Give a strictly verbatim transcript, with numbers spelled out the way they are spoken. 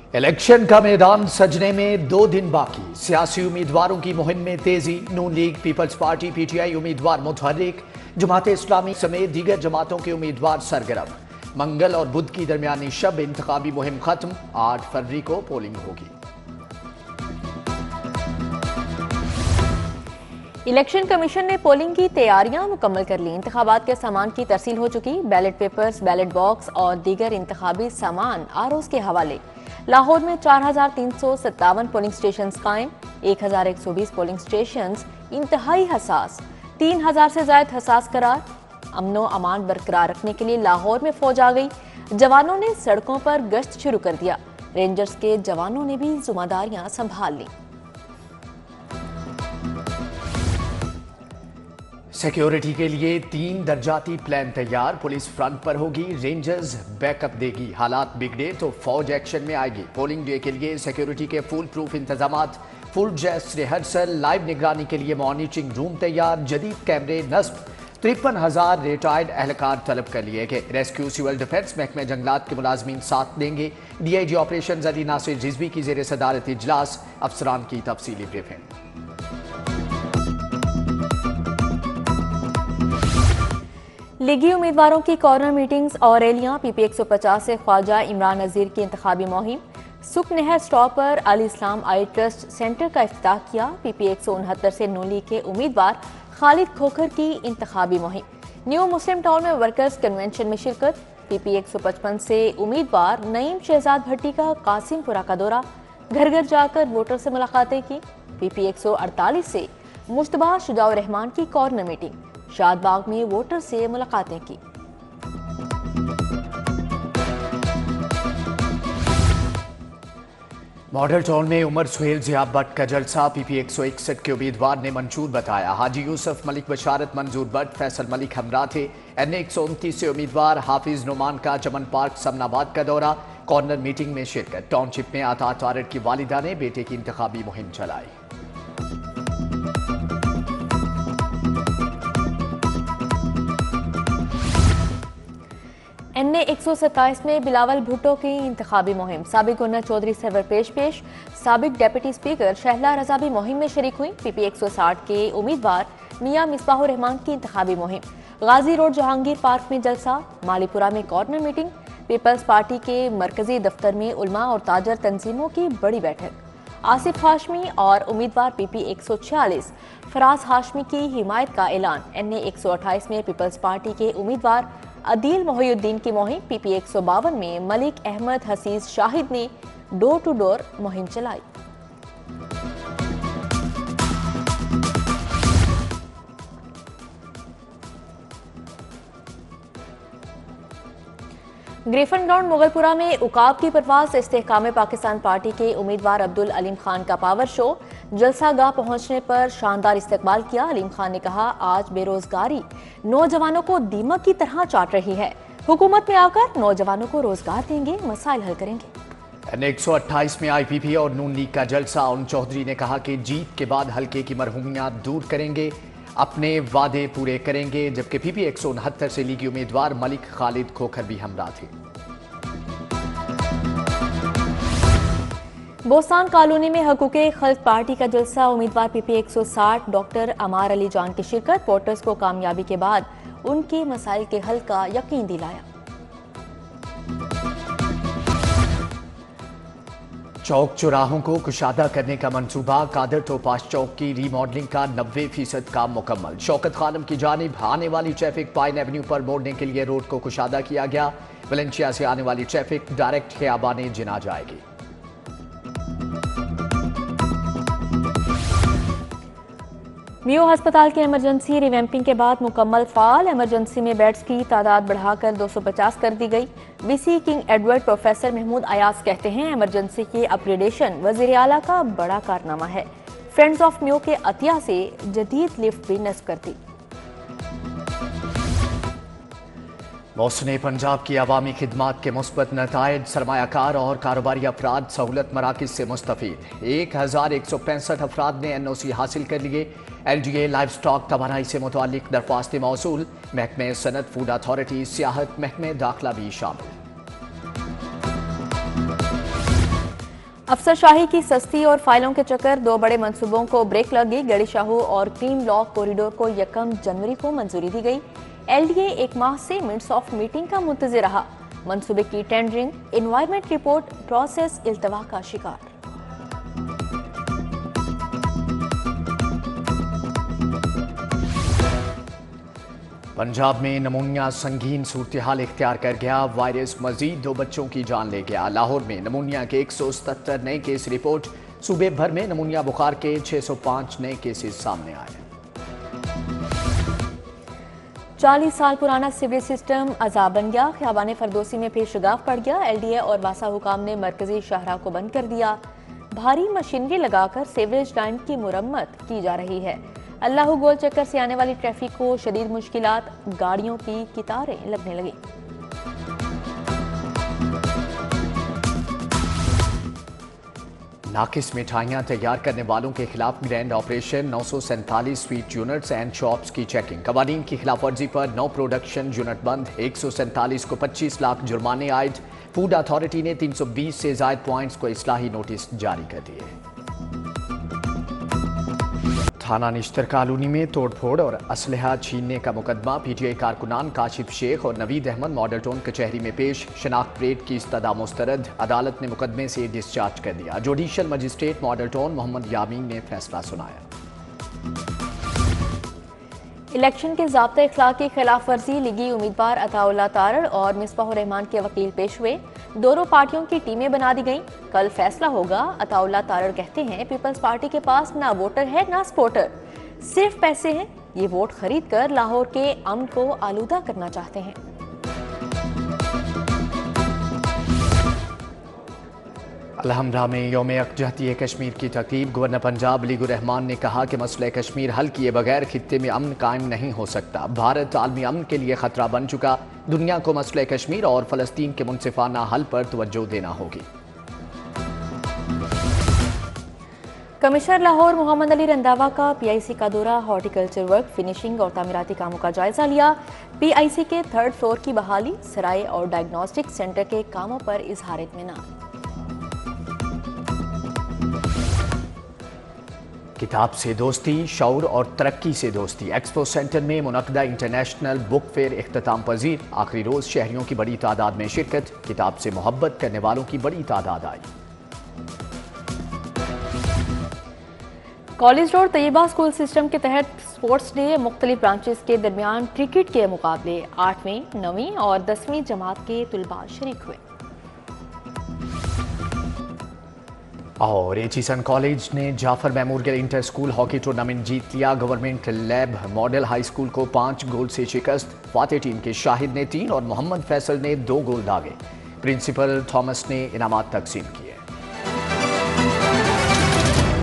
Election का मैदान सजने में दो दिन बाकी, सियासी उम्मीदवारों की मुहिम में तेजी। Noon League, Peoples Party, PTI उम्मीदवार मुतहर्रिक, जमात इस्लामी समेत दीगर जमातों के उम्मीदवार सरगर्म। मंगल और बुध की दरमियानी शब इंतखाबी मुहिम खत्म, आठ फरवरी को पोलिंग होगी। इलेक्शन कमीशन ने पोलिंग की तैयारियां मुकम्मल कर ली। इंतखाबात के सामान की तरसील हो चुकी। बैलेट पेपर्स, बैलेट बॉक्स और दीगर इंतखाबी सामान आरओज के हवाले। लाहौर में चार हजार तीन सौ सत्तावन पोलिंग स्टेशन कायम, एक हजार एक सौ बीस पोलिंग स्टेशन इंतहाई हसास, तीन हजार से ज्यादा हसास करार। अमनो अमान बरकरार रखने के लिए लाहौर में फौज आ गई। जवानों ने सड़कों पर गश्त शुरू कर दिया। रेंजर्स के जवानों ने भी जिम्मेदारियां संभाल ली। सिक्योरिटी के लिए तीन दर्जाती प्लान तैयार, पुलिस फ्रंट पर होगी, रेंजर्स बैकअप देगी। हालात बिगड़े तो फौज एक्शन में आएगी। पोलिंग डे के लिए सिक्योरिटी के फुल प्रूफ इंतजामात, फुल ड्रेस रिहर्सल, लाइव निगरानी के लिए मॉनिटरिंग रूम तैयार, जदीद कैमरे नस्ब। तिरपन हजार रिटायर्ड एहलकार तलब कर लिए गए। रेस्क्यू, सिविल डिफेंस, महकमे जंगलात के मुलाजमीन साथ देंगे। डीआईजी ऑपरेशन अली नासिर रिजवी की जेर सदारत इजलास, अफसरान की तफसीली ब्रीफिंग। लीगी उम्मीदवारों की कॉर्नर मीटिंग्स और रैलियां। पीपी एक सौ पचास से ख्वाजा इमरान नज़ीर की इंतखाबी मुहिम। सुख नहर स्टॉप पर अल इस्लाम आई ट्रस्ट सेंटर का इफ्तिताह किया। पीपी एक सौ उनहत्तर से नून लीग के उम्मीदवार खालिद खोखर की इंतखाबी मुहिम। न्यू मुस्लिम टाउन में वर्कर्स कन्वेंशन में शिरकत। पीपी एक सौ पचपन से उम्मीदवार नईम शहजाद भट्टी का कासिमपुरा का दौरा, घर घर जाकर वोटर से मुलाकातें की। पीपी एक सौ अड़तालीस से मुश्तबा शुजाउर रहमान की कॉर्नर मीटिंग, शादबाग में वोटर से मुलाकातें की। मॉडल टाउन में उमर सुहेल जियाब भट्ट का जलसा पीपी एक सौ इकसठ के उम्मीदवार ने मंशूर बताया। हाजी यूसुफ मलिक बशारत मंजूर भट्ट फैसल मलिक हमरा थे। एन एक सौ उनतीस से उम्मीदवार हाफिज नुमान का चमन पार्क समनाबाद का दौरा, कॉर्नर मीटिंग में शिरकत। टाउनशिप में आता तारड़ की वालिदा ने बेटे की इंतखाबी मुहिम चलाई। एन ए एक सौ सत्ताईस में बिलावल भुट्टो की इंतखाबी मुहिम। साबिक गवर्नर चौधरी सरवर पेश पेश, साबिक डेप्यूटी स्पीकर शहला रजा भी मुहिम में शरीक हुई। पीपी एक सौ साठ के उम्मीदवार मियां मिसबाहुर रहमान की इंतखाबी मुहिम। गाजी रोड जहांगीर पार्क में जलसा, मालीपुरा में कॉर्नर मीटिंग। पीपल्स पार्टी के मरकजी दफ्तर में उलमा और ताजर तंजीमों की बड़ी बैठक। आसिफ हाशमी और उम्मीदवार पीपी एक सौ छियालीस फराज हाशमी की हिमायत का ऐलान। एन ए एक सौ अट्ठाईस में पीपल्स पार्टी के उम्मीदवार अदील मोहिउद्दीन की मुहिम। पीपी एक सौ बावन में मलिक अहमद हसीस शाहिद ने डोर टू डोर मुहिम चलाई। ग्रिफन ग्राउंड मुगलपुरा में उकाब की परवाज। इस्तेहकाम पाकिस्तान पार्टी के उम्मीदवार अब्दुल अलीम खान का पावर शो। जलसा गाह पहुंचने पर शानदार इस्तकबाल किया। अलीम खान ने कहा, आज बेरोजगारी नौजवानों को दीमक की तरह चाट रही है। हुकूमत में आकर नौजवानों को रोजगार देंगे, मसाइल हल करेंगे। एन एक सौ अट्ठाईस में आईपीपी और नून लीग का जलसा। उन चौधरी ने कहा कि जीत के बाद हल्के की मरहूमियात दूर करेंगे, अपने वादे पूरे करेंगे। जबकि पीपी एक सौ उनहत्तर से लीगी उम्मीदवार मलिक खालिद खोखर भी हमरा थे। बोस्तान कॉलोनी में हकूक़े खल्क पार्टी का जलसा। उम्मीदवार पीपी एक सौ साठ डॉक्टर अमार अली जान की शिरकत। वोटर्स को कामयाबी के बाद उनके मसाइल के हल का यकीन दिलाया। चौक चौराहों को कुशादा करने का मंसूबा। कादर टोपाश चौक की रीमॉडलिंग का नब्बे फीसद काम मुकम्मल। शौकत खानम की जानिब आने वाली ट्रैफिक पाइन एवेन्यू पर मोड़ने के लिए रोड को कुशादा किया गया। वलेंशिया से आने वाली ट्रैफिक डायरेक्ट खियाबाने जिना जाएगी। मियो अस्पताल की इमरजेंसी रिवैम्पिंग के बाद मुकम्मल फाल। इमरजेंसी में बेड्स की तादाद बढ़ाकर दो सौ पचास कर दी गई। VC King Edward professor Mahmood Ayaz कहते हैं, इमरजेंसी की अपग्रेडेशन वजीर आला का बड़ा कारनामा है। फ्रेंड्स ऑफ मियो के अतिया से जदीद लिफ्ट भी नस्ब कर दी। मौसम पंजाब की अवामी खिदमात के मुस्बत नतायज। सरमायाकार और कारोबारी अफराद सहूलत मराकिज से मुस्तफीद। एक हजार एक सौ पैंसठ अफराद ने एन ओ सी हासिल कर लिए। L D A livestock तवानाई से मुतालिक दरख्वास्तें मौसूल। महकमे सनत, फूड अथॉरिटी, सियाहत, महकमे दाखिला भी शामिल। افسر شاہی کی سستی اور فائلوں کے چکر، دو بڑے منصوبوں کو بریک لگ گئی۔ گڑی شاہو اور کلین لاء کوریڈور کو یکم جنوری کو منظوری دی گئی۔ ایل ڈی اے ایک ماہ سے منٹس آف میٹنگ کا منتظر رہا۔ منصوبے کی ٹینڈرنگ انوائرمنٹ رپورٹ پروسیس التوا کا شکار۔ پنجاب میں نمونیا سنگین صورتحال اختیار کر گیا۔ وائرس مزید دو بچوں کی جان لے گیا۔ لاہور میں نمونیا کے ایک سو ستر نئے کیس رپورٹ۔ صوبے بھر میں نمونیا بخار کے چھ سو پانچ نئے کیسز سامنے آئے۔ چالیس سال پرانا سیوریج سسٹم عذاب بن گیا۔ خیابان فردوسی میں پھر شگاف پڑ گیا۔ ایل ڈی اے اور واسا حکام نے مرکزی شاہراہ کو بند کر دیا۔ بھاری مشینری لگا کر سیوریج لائن کی مرمت کی جا رہی ہے۔ اللہ گول چکر سے آنے والی ٹریفک کو شدید مشکلات، گاڑیوں کی قطاریں لگنے لگی۔ ناقص مٹھائیاں تیار کرنے والوں کے خلاف گرینڈ آپریشن۔ نو سو سینتالیس سویٹ یونٹس اینڈ شاپس کی چیکنگ۔ قوانین کی خلاف ورزی پر نو پروڈکشن یونٹ بند۔ ایک سو سینتالیس کو پچیس لاکھ جرمانے عائد۔ فوڈ اتھارٹی نے تین سو بیس سے زائد پوائنٹس کو اصلاحی نوٹس جاری کر دیے۔ تھانہ نشتر کالونی میں توڑ پھوڑ اور اسلحہ چھیننے کا مقدمہ۔ پی ٹی آئی کارکنان کاشف شیخ اور نوید احمد ماڈل ٹاؤن کچہری میں پیش۔ شناخت پریڈ کی استدعا مسترد۔ عدالت نے مقدمے سے ڈسچارج کر دیا۔ Judicial magistrate Model Town Muhammad Yamin نے فیصلہ سنایا۔ الیکشن کے ضابطۂ اخلاق کی خلاف ورزی، لیگی امیدوار عطا اللہ تارڑ اور مصباح الرحمان کے وکیل پیش ہوئے۔ دونوں پارٹیوں کی ٹیمیں بنا دی گئیں۔ کل فیصلہ ہوگا۔ عطا اللہ تارڑ کہتے ہیں پیپلز پارٹی کے پاس نہ ووٹر ہے نہ سپورٹر، صرف پیسے ہیں۔ یہ ووٹ خرید کر لاہور کے امن کو آلودہ کرنا چاہتے ہیں۔ الحمرا میں یوم یکجہتی کشمیر کی تقریب۔ گورنر پنجاب علی الرحمان نے کہا کہ مسئلہ کشمیر حل کیے بغیر خطے میں امن قائم نہیں ہو سکتا۔ بھارت عالمی امن کے لیے خطرہ بن چکا۔ دنیا کو مسئلہ کشمیر اور فلسطین کے منصفانہ حل پر توجہ دینا ہوگی۔ کمشنر لاہور محمد علی رنداوا کا پی آئی سی کا دورہ، ہارٹیکلچر ورک، فنشنگ اور تعمیراتی کاموں کا جائزہ لیا۔ پی آئی سی کے تھرڈ فلور کی بحالی، سرائے اور ڈائگنوسٹک سینٹر کے کاموں پر اظہار اطمینان۔ کتاب سے دوستی، شعور اور ترقی سے دوستی۔ ایکسپو سینٹر میں منعقدہ انٹرنیشنل بک فیئر اختتام پذیر۔ آخری روز شہریوں کی بڑی تعداد میں شرکت۔ کتاب سے محبت کرنے والوں کی بڑی تعداد آئی۔ College road Tayyaba school system کے تحت سپورٹس ڈے، مختلف برانچز کے درمیان کرکٹ کے مقابلے۔ آٹھویں، نویں اور دسویں جماعت کے طلباء شریک ہوئے۔ اور ایچیسن کالج نے Jafar memorial inter school hockey tournament جیت لیا۔ Government lab model high school کو پانچ گول سے شکست۔ فاتح ٹیم کے شاہد نے تین اور محمد فیصل نے دو گول داغے۔ پرنسپل تھامس نے انعامات تقسیم کیے۔